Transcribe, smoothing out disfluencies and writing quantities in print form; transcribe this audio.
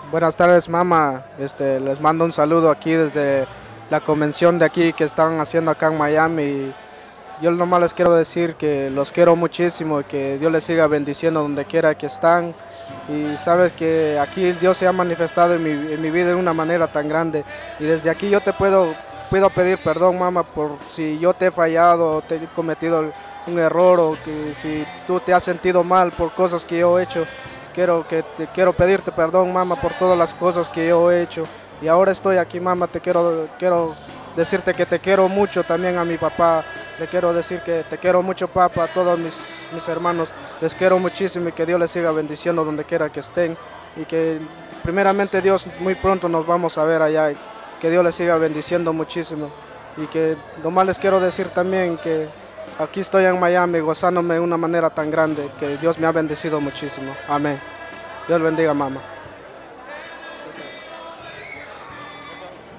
Buenas tardes, mamá. Les mando un saludo aquí desde la convención de aquí que están haciendo acá en Miami. Yo nomás les quiero decir que los quiero muchísimo y que Dios les siga bendiciendo donde quiera que están. Y sabes que aquí Dios se ha manifestado en mi vida de una manera tan grande. Y desde aquí yo puedo pedir perdón, mamá, por si yo te he fallado, te he cometido un error o que si tú te has sentido mal por cosas que yo he hecho. Quiero pedirte perdón, mamá, por todas las cosas que yo he hecho. Y ahora estoy aquí, mamá, quiero decirte que te quiero mucho también a mi papá. Le quiero decir que te quiero mucho, papá, a todos mis hermanos. Les quiero muchísimo y que Dios les siga bendiciendo donde quiera que estén. Y que primeramente Dios, muy pronto nos vamos a ver allá. Y que Dios les siga bendiciendo muchísimo. Y que nomás les quiero decir también que aquí estoy en Miami gozándome de una manera tan grande que Dios me ha bendecido muchísimo. Amén. Dios bendiga, mamá.